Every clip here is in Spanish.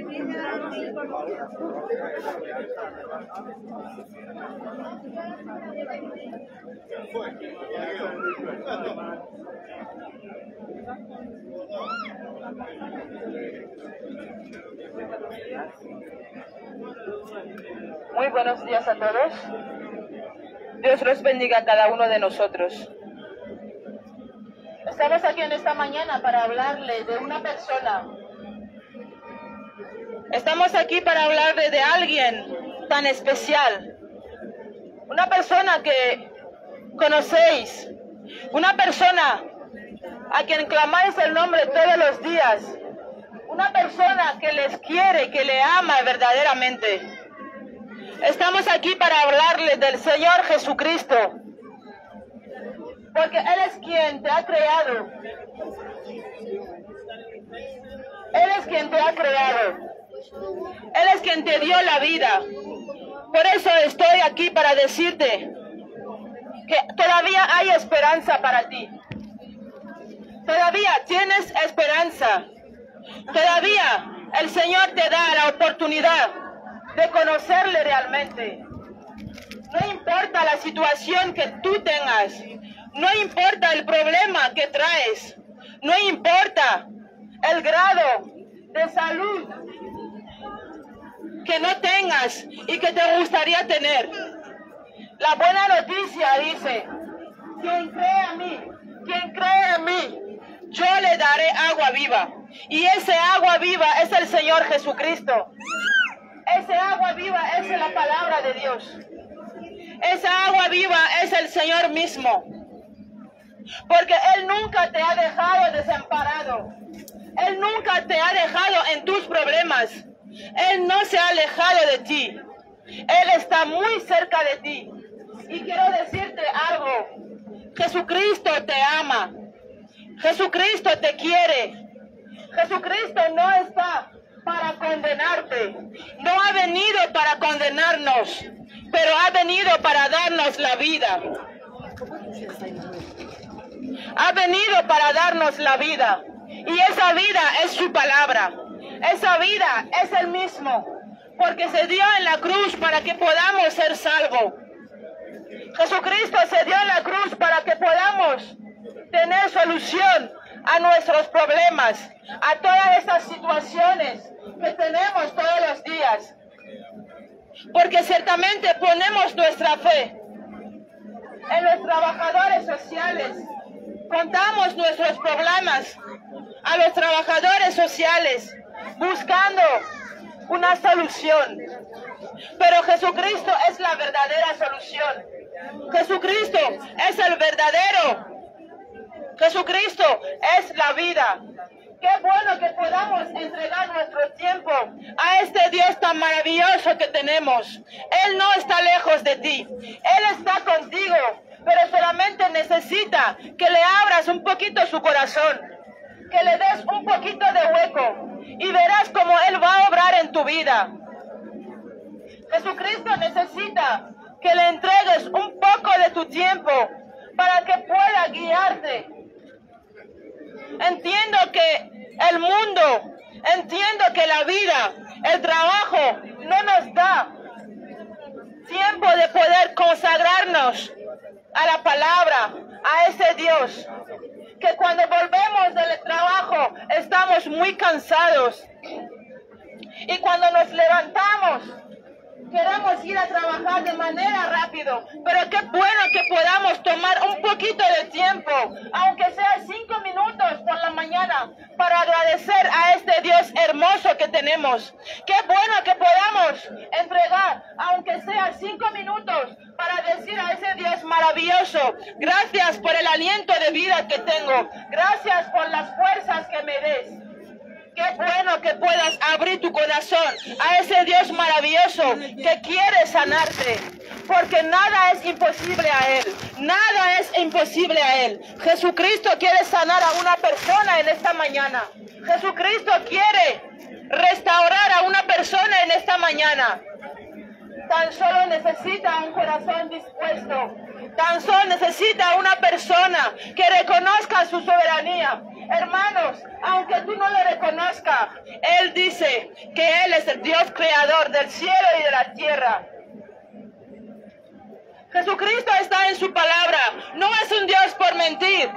Muy buenos días a todos. Dios los bendiga a cada uno de nosotros. Estamos aquí en esta mañana para hablarle de una persona. Estamos aquí para hablarle de alguien tan especial. Una persona que conocéis. Una persona a quien clamáis el nombre todos los días. Una persona que les quiere, que le ama verdaderamente. Estamos aquí para hablarle del Señor Jesucristo. Porque Él es quien te ha creado. Él es quien te ha creado. Él es quien te dio la vida. Por eso estoy aquí para decirte que todavía hay esperanza para ti. Todavía tienes esperanza. Todavía el Señor te da la oportunidad de conocerle realmente. No importa la situación que tú tengas. No importa el problema que traes. No importa el grado de salud que no tengas y que te gustaría tener. La buena noticia dice: quien cree en mí, yo le daré agua viva. Y ese agua viva es el Señor Jesucristo. Ese agua viva es la palabra de Dios. Esa agua viva es el Señor mismo. Porque Él nunca te ha dejado desamparado. Él nunca te ha dejado en tus problemas. Él no se ha alejado de ti. Él está muy cerca de ti. Y quiero decirte algo. Jesucristo te ama. Jesucristo te quiere. Jesucristo no está para condenarte. No ha venido para condenarnos, pero ha venido para darnos la vida. Ha venido para darnos la vida. Y esa vida es su palabra. Esa vida es el mismo. Porque se dio en la cruz para que podamos ser salvos. Jesucristo se dio en la cruz para que podamos tener solución a nuestros problemas, a todas esas situaciones que tenemos todos los días. Porque ciertamente ponemos nuestra fe en los trabajadores sociales. Contamos nuestros problemas a los trabajadores sociales buscando una solución. Pero Jesucristo es la verdadera solución. Jesucristo es el verdadero. Jesucristo es la vida. Qué bueno que podamos entregar nuestro tiempo a este Dios tan maravilloso que tenemos. Él no está lejos de ti. Él está contigo, pero solamente necesita que le abras un poquito su corazón, que le des un poquito de hueco y verás cómo Él va a obrar en tu vida. Jesucristo necesita que le entregues un poco de tu tiempo para que pueda guiarte. Entiendo que el mundo, entiendo que la vida, el trabajo no nos da tiempo de poder consagrarnos a la palabra, a ese Dios. Que cuando volvemos del trabajo estamos muy cansados. Y cuando nos levantamos queremos ir a trabajar de manera rápido, pero qué bueno que podamos tomar un poquito de tiempo, aunque sea 5 minutos por la mañana, para agradecer a este Dios hermoso que tenemos. Qué bueno que podamos entregar, aunque sea 5 minutos, para decir a ese Dios maravilloso: gracias por el aliento de vida que tengo, gracias por las fuerzas que me des. Qué bueno que puedas abrir tu corazón a ese Dios maravilloso que quiere sanarte. Porque nada es imposible a Él. Nada es imposible a Él. Jesucristo quiere sanar a una persona en esta mañana. Jesucristo quiere restaurar a una persona en esta mañana. Tan solo necesita un corazón dispuesto. Tan solo necesita una persona que reconozca su soberanía. Hermanos, aunque tú no lo reconozcas, Él dice que Él es el Dios creador del cielo y de la tierra. Jesucristo está en su palabra, no es un Dios por mentir.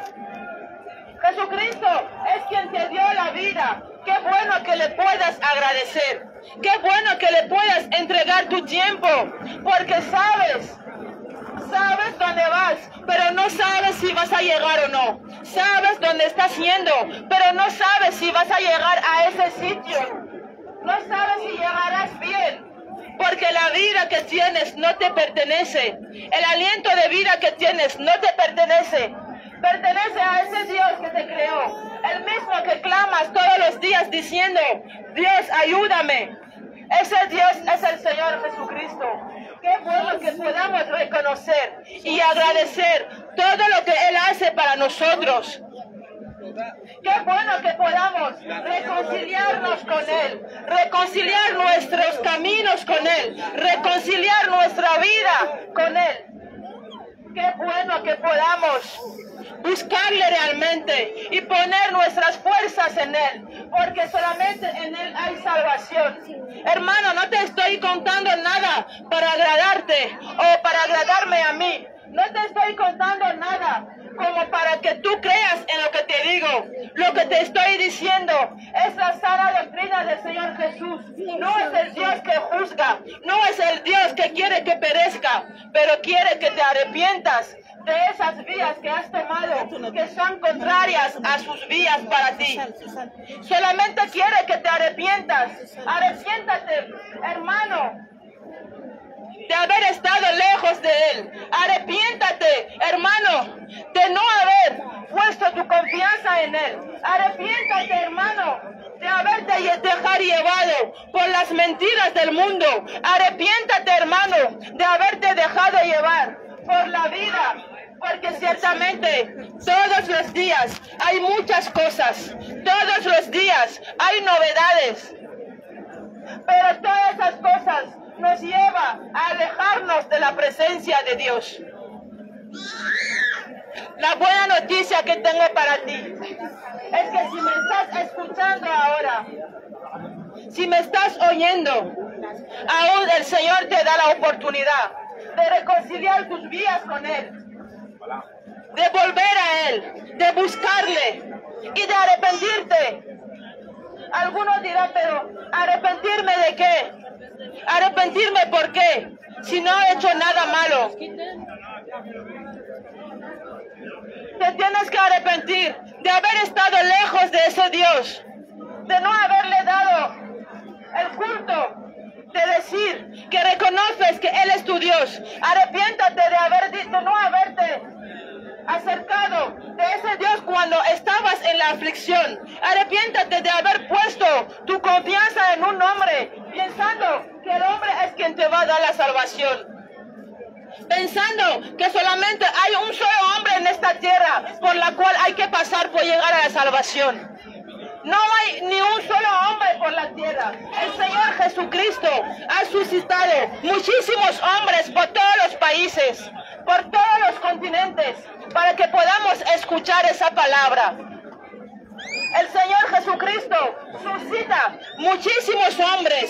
Jesucristo es quien te dio la vida. Qué bueno que le puedas agradecer. Qué bueno que le puedas entregar tu tiempo, porque sabes dónde vas, pero no sabes si vas a llegar o no. Sabes dónde estás yendo, pero no sabes si vas a llegar a ese sitio. No sabes si llegarás bien, porque la vida que tienes no te pertenece. El aliento de vida que tienes no te pertenece. Pertenece a ese Dios que te creó. El mismo que clamas todos los días diciendo, Dios, ayúdame. Ese Dios es el Señor Jesucristo. Qué bueno que podamos reconocer y agradecer todo lo que Él hace para nosotros. Qué bueno que podamos reconciliarnos con Él, reconciliar nuestros caminos con Él, reconciliar nuestra vida con Él. Qué bueno que podamos buscarle realmente y poner nuestras fuerzas en Él, porque solamente en Él hay salvación. Hermano, no te estoy contando nada para agradarte o para agradarme a mí. No te estoy contando nada como para que tú creas en lo que te digo. Lo que te estoy diciendo es la sana doctrina del Señor Jesús. No es el Dios que juzga, no es el Dios que quiere que perezca, pero quiere que te arrepientas de esas vías que has tomado, que son contrarias a sus vías para ti. Solamente quiere que te arrepientas. Arrepiéntate, hermano, de haber estado lejos de Él. Arrepiéntate, hermano, de no haber puesto tu confianza en Él. Arrepiéntate, hermano, de haberte dejado llevado por las mentiras del mundo. Arrepiéntate, hermano, de haberte dejado llevar por la vida. Porque ciertamente todos los días hay muchas cosas. Todos los días hay novedades. Pero todas esas cosas nos lleva a alejarnos de la presencia de Dios. La buena noticia que tengo para ti es que si me estás escuchando ahora, si me estás oyendo, aún el Señor te da la oportunidad de reconciliar tus vías con Él, de volver a Él, de buscarle y de arrepentirte. Algunos dirán, pero ¿arrepentirme de qué? ¿Arrepentirme por qué? Si no he hecho nada malo. Te tienes que arrepentir de haber estado lejos de ese Dios, de no haberle dado el culto, de decir que reconoces que Él es tu Dios. Arrepiéntate de no haberte acercado de ese Dios cuando estabas en la aflicción. Arrepiéntate de haber puesto tu confianza en un hombre, pensando que el hombre es quien te va a dar la salvación. Pensando que solamente hay un solo hombre en esta tierra por la cual hay que pasar por llegar a la salvación. No hay ni un solo hombre por la tierra. El Señor Jesucristo ha suscitado muchísimos hombres por todos los países, por todos los continentes, para que podamos escuchar esa palabra. El Señor Jesucristo suscita muchísimos hombres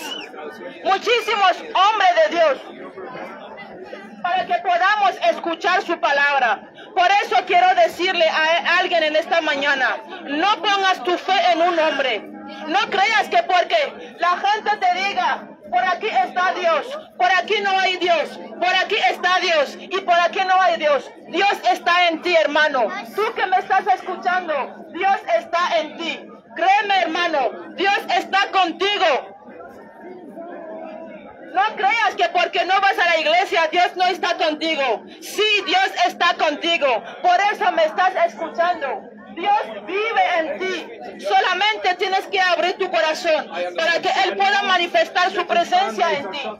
de Dios, para que podamos escuchar su palabra. Por eso quiero decirle a alguien en esta mañana, no pongas tu fe en un hombre. No creas que porque la gente te diga, por aquí está Dios, por aquí no hay Dios, por aquí está Dios y por aquí no hay Dios. Dios está en ti, hermano. Tú que me estás escuchando, Dios está en ti. Créeme, hermano, Dios está contigo. No creas que porque no vas a la iglesia, Dios no está contigo. Sí, Dios está contigo. Por eso me estás escuchando. Dios vive en ti. Solamente tienes que abrir tu corazón para que Él pueda manifestar su presencia en ti.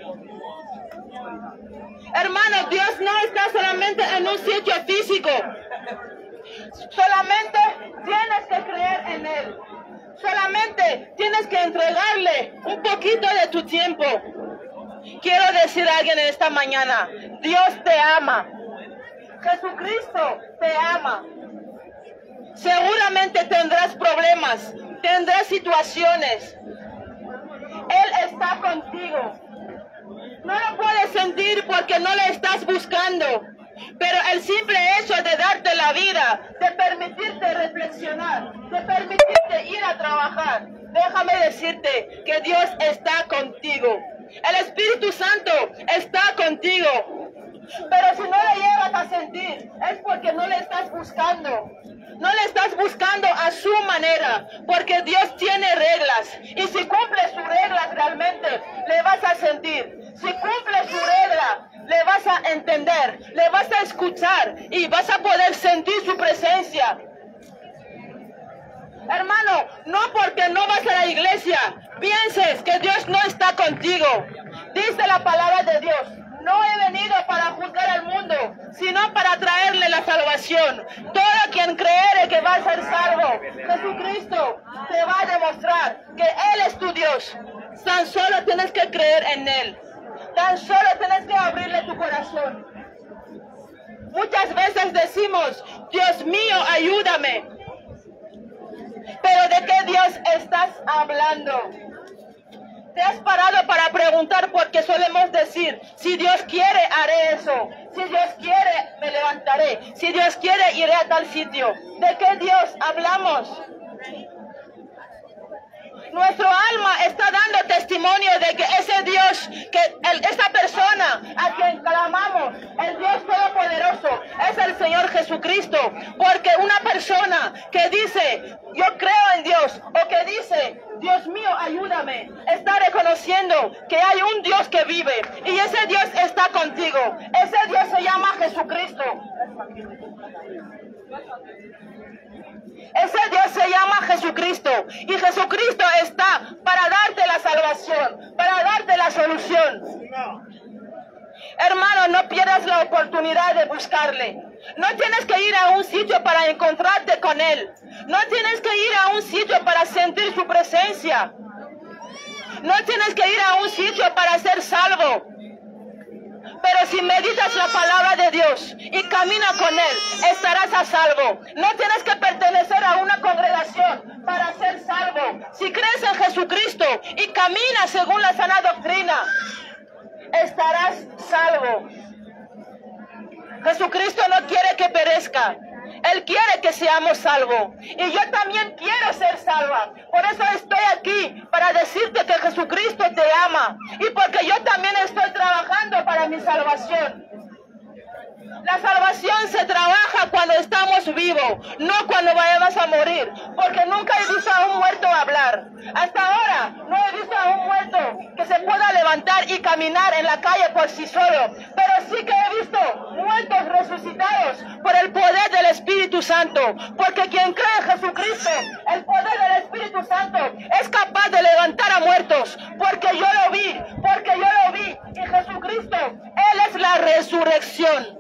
Hermano, Dios no está solamente en un sitio físico. Solamente tienes que creer en Él. Solamente tienes que entregarle un poquito de tu tiempo. Quiero decir a alguien en esta mañana, Dios te ama. Jesucristo te ama. Seguramente tendrás problemas, tendrás situaciones. Él está contigo. No lo puedes sentir porque no le estás buscando. Pero el simple hecho de darte la vida, de permitirte reflexionar, de permitirte ir a trabajar, déjame decirte que Dios está contigo. El Espíritu Santo está contigo. Pero si no le llegas a sentir, es porque no le estás buscando. No le estás buscando a su manera, porque Dios tiene reglas. Y si cumple sus reglas realmente, le vas a sentir. Si cumple su regla, le vas a entender, le vas a escuchar y vas a poder sentir su presencia. Hermano, no porque no vas a la iglesia, pienses que Dios no está contigo. Dice la palabra de Dios. No he venido para juzgar al mundo, sino para traerle la salvación. Todo quien cree que va a ser salvo, Jesucristo te va a demostrar que Él es tu Dios. Tan solo tienes que creer en Él. Tan solo tienes que abrirle tu corazón. Muchas veces decimos, Dios mío, ayúdame. Pero ¿de qué Dios estás hablando? ¿Te has parado para preguntar? Porque solemos decir, si Dios quiere, haré eso. Si Dios quiere, me levantaré. Si Dios quiere, iré a tal sitio. ¿De qué Dios hablamos? Nuestro alma está dando testimonio de que ese Dios, esa persona a quien clamamos, el Dios Todopoderoso, es el Señor Jesucristo. Porque una persona que dice, yo creo en Dios, o que dice, Dios mío, ayúdame, está reconociendo que hay un Dios que vive y ese Dios está contigo. Ese Dios se llama Jesucristo. Ese Dios se llama Jesucristo y Jesucristo está para darte la salvación, para darte la solución. Hermano, no pierdas la oportunidad de buscarle. No tienes que ir a un sitio para encontrarte con Él. No tienes que ir a un sitio para sentir su presencia. No tienes que ir a un sitio para ser salvo. Pero si meditas la palabra de Dios y camina con Él, estarás a salvo. No tienes que pertenecer a una congregación para ser salvo. Si crees en Jesucristo y caminas según la sana doctrina, estarás salvo. Jesucristo no quiere que perezca. Él quiere que seamos salvos. Y yo también quiero ser salva. Por eso estoy aquí, para decirte que Jesucristo te ama. Y porque yo también estoy trabajando para mi salvación. La salvación se trabaja cuando estamos vivos, no cuando vayamos a morir. Porque nunca he visto a un muerto hablar. Hasta ahora no he visto a un muerto que se pueda levantar y caminar en la calle por sí solo. Pero sí que he visto muertos resucitados por el poder del Espíritu Santo. Porque quien cree en Jesucristo, el poder del Espíritu Santo es capaz de levantar a muertos. Porque yo lo vi, y Jesucristo, Él es la resurrección.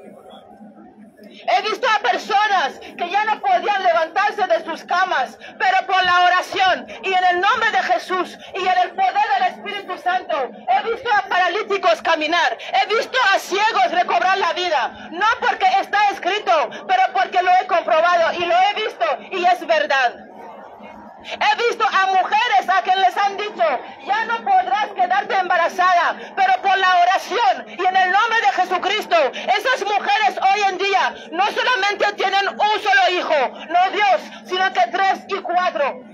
He visto a personas que ya no podían levantarse de sus camas, pero por la oración y en el nombre de Jesús y en el poder del Espíritu Santo, he visto a paralíticos caminar, he visto a ciegos recobrar la vida, no porque está escrito, pero porque lo he comprobado y lo he visto y es verdad. He visto a mujeres a quienes les han dicho, ya no podrás quedarte embarazada, pero por la oración y en el nombre de Jesucristo, esas mujeres hoy en día no solamente tienen un solo hijo, no Dios, sino que 3 y 4.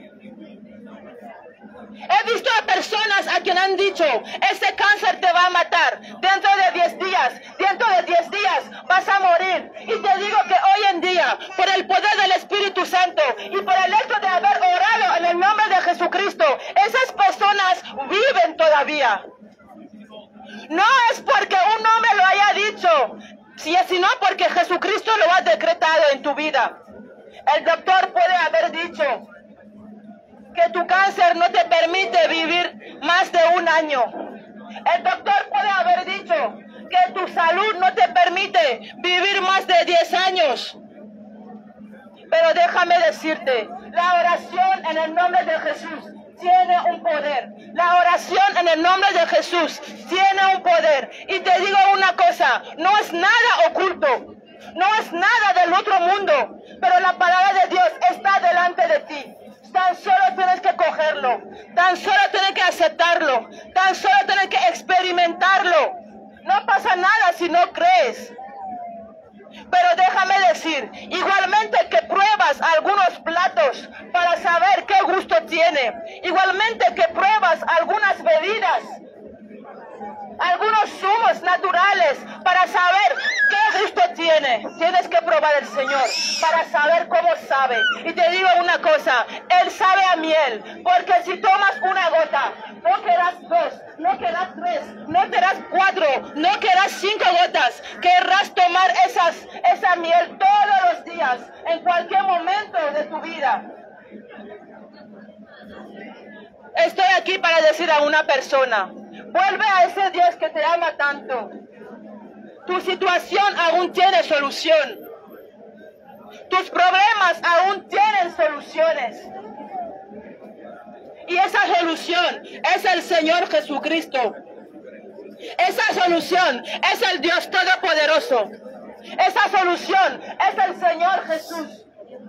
He visto a personas a quienes han dicho, ese cáncer te va a matar, dentro de 10 días vas a morir. Y te digo que hoy en día, por el poder del Espíritu Santo y por el hecho de haber orado en el nombre de Jesucristo, esas personas viven todavía. No es porque un hombre lo haya dicho, sino porque Jesucristo lo ha decretado en tu vida. El doctor puede haber dicho que tu cáncer no te permite vivir más de 1 año. El doctor puede haber dicho que tu salud no te permite vivir más de 10 años. Pero déjame decirte, la oración en el nombre de Jesús tiene un poder. La oración en el nombre de Jesús tiene un poder. Y te digo una cosa, no es nada oculto. No es nada del otro mundo. pero la palabra de Dios está delante de ti. Tan solo tienes que cogerlo, tan solo tienes que aceptarlo, tan solo tienes que experimentarlo. No pasa nada si no crees. Pero déjame decir, igualmente que pruebas algunos platos para saber qué gusto tiene, igualmente que pruebas algunas bebidas, algunos zumos naturales para saber qué gusto tiene, tienes que probar el Señor para saber cómo sabe. Y te digo una cosa, Él sabe a miel, porque si tomas una gota, no querrás 2, no querrás 3, no querrás 4, no querrás 5 gotas, querrás tomar esa miel todos los días, en cualquier momento de tu vida. Estoy aquí para decir a una persona, vuelve a ese Dios que te ama tanto. Tu situación aún tiene solución. Tus problemas aún tienen soluciones. Y esa solución es el Señor Jesucristo. Esa solución es el Dios Todopoderoso. Esa solución es el Señor Jesús.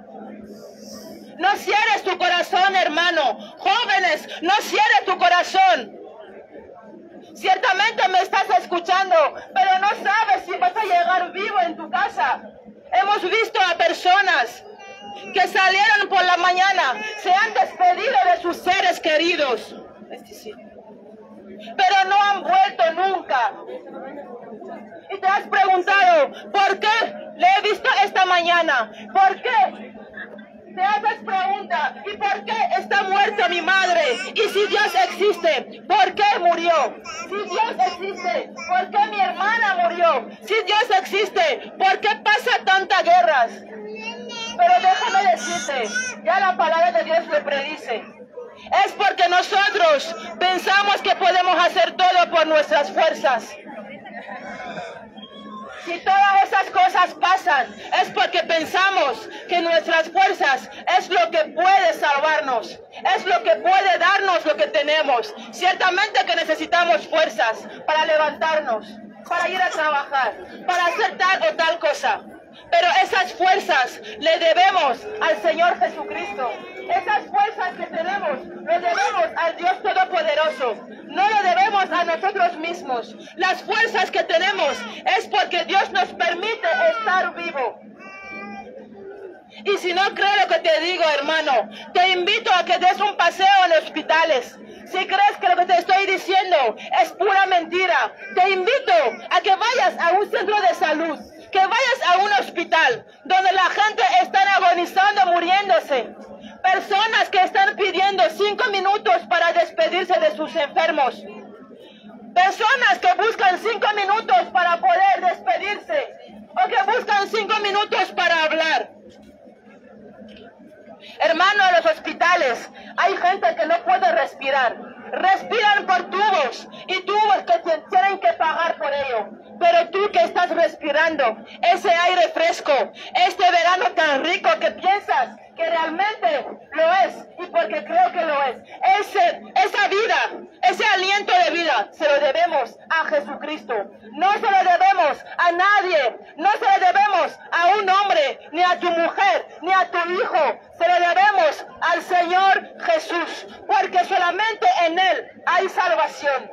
No cierres tu corazón, hermano. Jóvenes, no cierres tu corazón. Ciertamente me estás escuchando, pero no sabes si vas a llegar vivo en tu casa. Hemos visto a personas que salieron por la mañana, se han despedido de sus seres queridos, pero no han vuelto nunca. Y te has preguntado, ¿por qué le he visto esta mañana? ¿Por qué? Te haces pregunta, ¿y por qué está muerta mi madre? Y si Dios existe, ¿por qué murió? Si Dios existe, ¿por qué mi hermana murió? Si Dios existe, ¿por qué pasa tantas guerras? Pero déjame decirte, ya la palabra de Dios lo predice. Es porque nosotros pensamos que podemos hacer todo por nuestras fuerzas. Si todas esas cosas pasan, es porque pensamos que nuestras fuerzas es lo que puede salvarnos, es lo que puede darnos lo que tenemos. Ciertamente que necesitamos fuerzas para levantarnos, para ir a trabajar, para hacer tal o tal cosa. Pero esas fuerzas le debemos al Señor Jesucristo. Esas fuerzas que tenemos, lo debemos al Dios Todopoderoso. No lo debemos a nosotros mismos. Las fuerzas que tenemos es porque Dios nos permite estar vivo. Y si no crees lo que te digo, hermano, te invito a que des un paseo en hospitales. Si crees que lo que te estoy diciendo es pura mentira, te invito a que vayas a un centro de salud, que vayas a un hospital donde la gente está agonizando, muriéndose. Personas que están pidiendo 5 minutos para despedirse de sus enfermos. Personas que buscan 5 minutos para poder despedirse. O que buscan 5 minutos para hablar. Hermano, en los hospitales hay gente que no puede respirar. Respiran por tubos y tubos que tienen que pagar por ello. Pero tú que estás respirando ese aire fresco, este verano tan rico que piensas que realmente lo es, y porque creo que lo es, esa vida, ese aliento de vida, se lo debemos a Jesucristo. No se lo debemos a nadie, no se lo debemos a un hombre, ni a tu mujer, ni a tu hijo. Se lo debemos al Señor Jesús, porque solamente en Él hay salvación.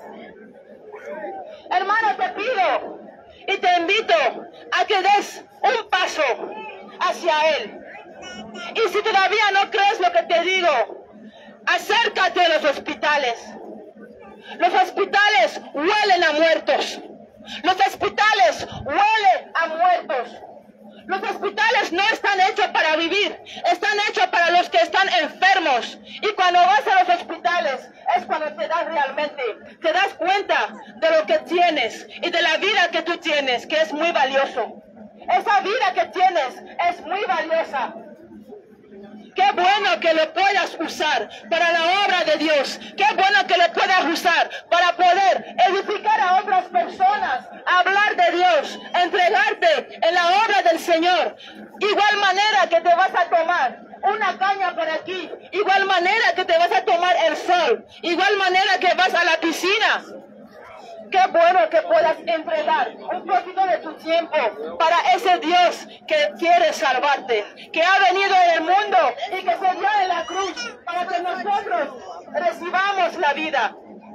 Hermano, te pido y te invito a que des un paso hacia Él. Y si todavía no crees lo que te digo, acércate a los hospitales. Los hospitales huelen a muertos. Los hospitales huelen a muertos. Los hospitales no están hechos para vivir, están hechos para los que están enfermos. Y cuando vas a los hospitales es cuando te das cuenta de lo que tienes y de la vida que tú tienes, que es muy valioso. Esa vida que tienes es muy valiosa. Qué bueno que lo puedas usar para la obra de Dios. Qué bueno que lo puedas usar para poder edificar a otras personas, hablar de Dios, entregarte en la obra del Señor. Igual manera que te vas a tomar una caña por aquí, igual manera que te vas a tomar el sol, igual manera que vas a la piscina. Qué bueno que puedas entregar un poquito de tu tiempo para ese Dios que quiere salvarte, que ha venido en el mundo y que se dio en la cruz para que nosotros recibamos la vida.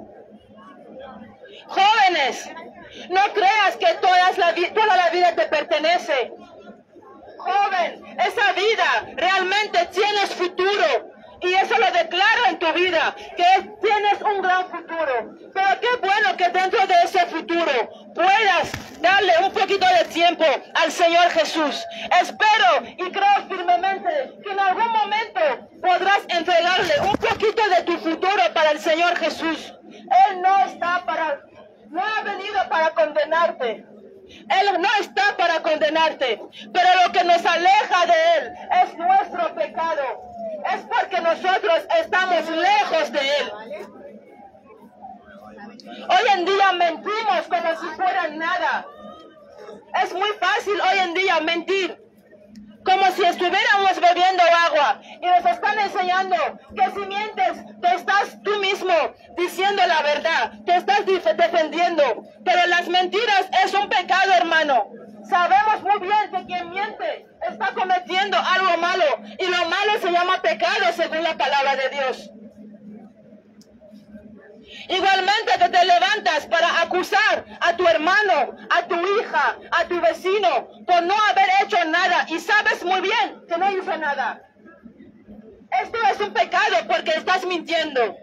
Jóvenes, no creas que toda la vida te pertenece. Joven, esa vida realmente tienes futuro. Y eso lo declaro en tu vida, que tienes un gran futuro. Pero qué bueno que dentro de ese futuro puedas darle un poquito de tiempo al Señor Jesús. Espero y creo firmemente que en algún momento podrás entregarle un poquito de tu futuro para el Señor Jesús. Él no ha venido para condenarte. Él no está para condenarte, pero lo que nos aleja de Él es nuestro pecado. Es porque nosotros estamos lejos de Él. Hoy en día mentimos como si fuera nada. Es muy fácil hoy en día mentir, como si estuviéramos bebiendo agua. Y nos están enseñando que si mientes, te estás tú mismo diciendo la verdad, te estás defendiendo. Pero las mentiras es un pecado, hermano. Sabemos muy bien que quien miente está cometiendo algo malo, y lo malo se llama pecado según la palabra de Dios. Igualmente que te levantas para acusar a tu hermano, a tu hija, a tu vecino por no haber hecho nada y sabes muy bien que no hizo nada. Esto es un pecado porque estás mintiendo.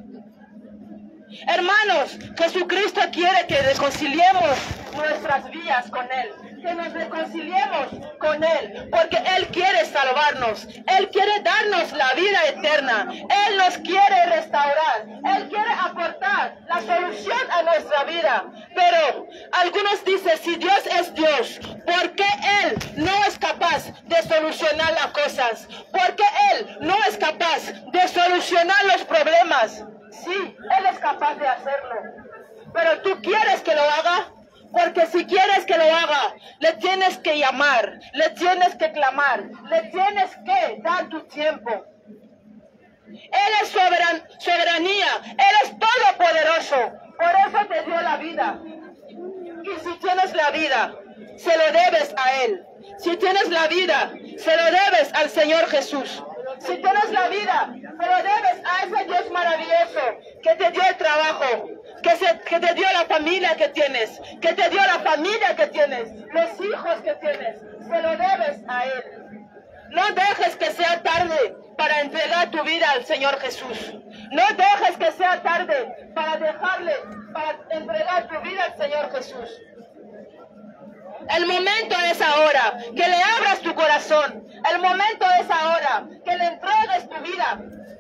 Hermanos, Jesucristo quiere que reconciliemos nuestras vidas con Él, que nos reconciliemos con Él, porque Él quiere salvarnos, Él quiere darnos la vida eterna, Él nos quiere restaurar, Él quiere aportar la solución a nuestra vida. Pero algunos dicen, si Dios es Dios, ¿por qué Él no es capaz de solucionar las cosas? ¿Por qué Él no es capaz de solucionar los problemas? Sí, Él es capaz de hacerlo, pero ¿tú quieres que lo haga? Porque si quieres que lo haga, le tienes que llamar, le tienes que clamar, le tienes que dar tu tiempo. Él es soberanía, Él es todopoderoso, por eso te dio la vida. Y si tienes la vida, se lo debes a Él. Si tienes la vida, se lo debes al Señor Jesús. Si tienes la vida, se lo debes a ese Dios maravilloso que te dio el trabajo, que te dio la familia que tienes, que te dio la familia que tienes, los hijos que tienes, se lo debes a Él. No dejes que sea tarde para entregar tu vida al Señor Jesús. No dejes que sea tarde para entregar tu vida al Señor Jesús. El momento es ahora, que le abras tu corazón. El momento es ahora, que le entregues tu vida.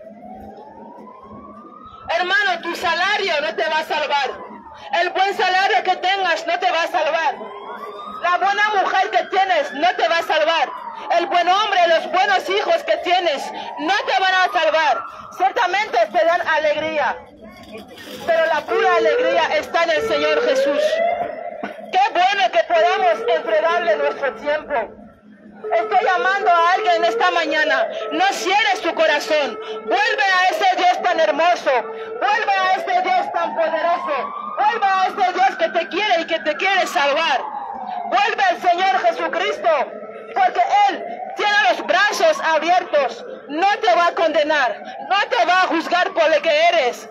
Hermano, tu salario no te va a salvar. El buen salario que tengas no te va a salvar. La buena mujer que tienes no te va a salvar. El buen hombre, los buenos hijos que tienes no te van a salvar. Ciertamente te dan alegría, pero la pura alegría está en el Señor Jesús. Qué bueno que podamos entregarle nuestro tiempo. Estoy llamando a alguien esta mañana. No cierres tu corazón. Vuelve a ese Dios tan hermoso. Vuelve a ese Dios tan poderoso. Vuelve a ese Dios que te quiere y que te quiere salvar. Vuelve al Señor Jesucristo, porque Él tiene los brazos abiertos. No te va a condenar. No te va a juzgar por lo que eres.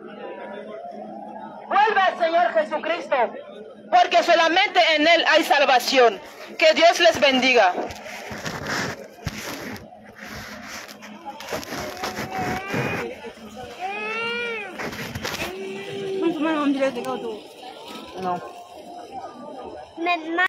Vuelve al Señor Jesucristo, porque solamente en Él hay salvación. Que Dios les bendiga. No.